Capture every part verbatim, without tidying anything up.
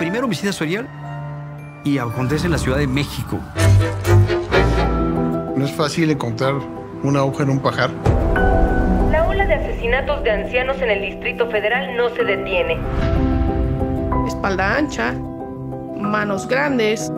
primer homicidio serial y acontece en la Ciudad de México. No es fácil encontrar una aguja en un pajar. La ola de asesinatos de ancianos en el Distrito Federal no se detiene. Espalda ancha, manos grandes.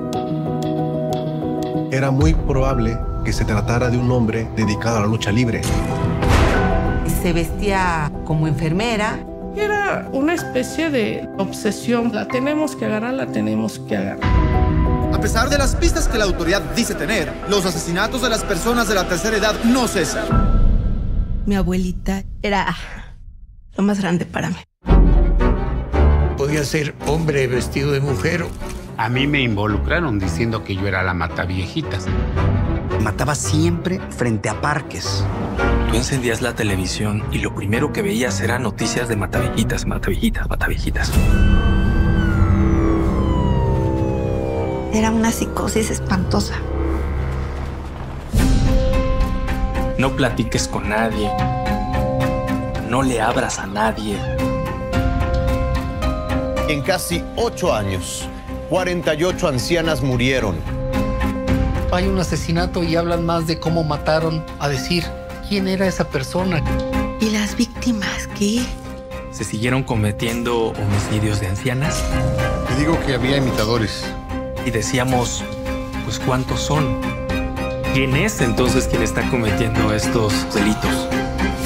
Era muy probable que se tratara de un hombre dedicado a la lucha libre. Se vestía como enfermera. Era una especie de obsesión. La tenemos que agarrar, la tenemos que agarrar. A pesar de las pistas que la autoridad dice tener, los asesinatos de las personas de la tercera edad no cesan. Mi abuelita era lo más grande para mí. Podía ser hombre vestido de mujer. A mí me involucraron diciendo que yo era la mataviejitas. Mataba siempre frente a parques. Tú encendías la televisión y lo primero que veías eran noticias de mataviejitas, mataviejitas, mataviejitas. Era una psicosis espantosa. No platiques con nadie. No le abras a nadie. En casi ocho años, cuarenta y ocho ancianas murieron. Hay un asesinato y hablan más de cómo mataron a decir quién era esa persona. ¿Y las víctimas qué? Se siguieron cometiendo homicidios de ancianas. Te digo que había imitadores. Y decíamos, pues ¿cuántos son? ¿Quién es entonces quien está cometiendo estos delitos?